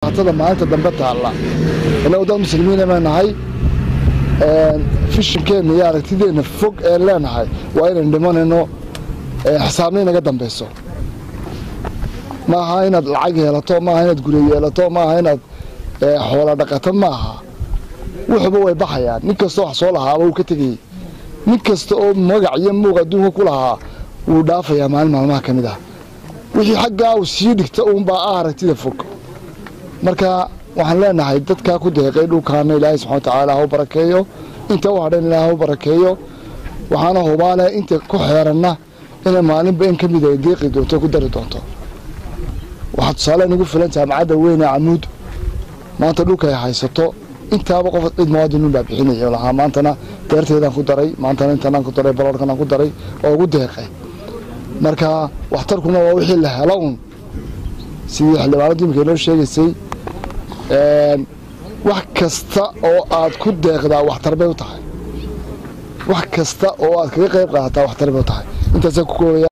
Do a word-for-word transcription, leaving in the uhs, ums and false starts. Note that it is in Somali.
هذا ما أنت دنبت الله لو ده مسلمين ما نهاي فيش كان يارك تدين فوق لا نهاي وين عندما إنه حسابنا قدام بيسو ما هاينا العجة لا تو ما هاينا تقولي لا تو ما هاينا حولا دقة معها وحبوا يبحيان نكستو حصلها أو كتجي نكستو مجا يمو قدوم كلها ودافع يا معلم ما كان ده وحي حقه وسيدك تقوم بآرك تدين فوق marka waxaan leenahay dadka ku deeqay dhulkaana Ilaahay subhanahu wa ta'ala ha barakeeyo inta waxaan Ilaahay ha barakeeyo waxaana hubaale inta ku xeerana in maalin been kamid ay deeqi doonto ku dari doonto waxaad saalaan ugu filan jaamacada weyn ee Amuud maanta dhulka ay haysato intaaba qof cid muwaadiniin baa bixinaya laha maantana deerteedan ku daray maantana intaan ku daray balorkan ku daray oo ugu deeqay marka waxtarkuna waa wixii la helo sidii xildhibaanadii markay noo sheegaysay wax kasta oo aad ku deeqdaa wax tarbay u tahay wax kasta oo aad kaga qayb qaadataa wax tarbay u tahay intaas ku koobaya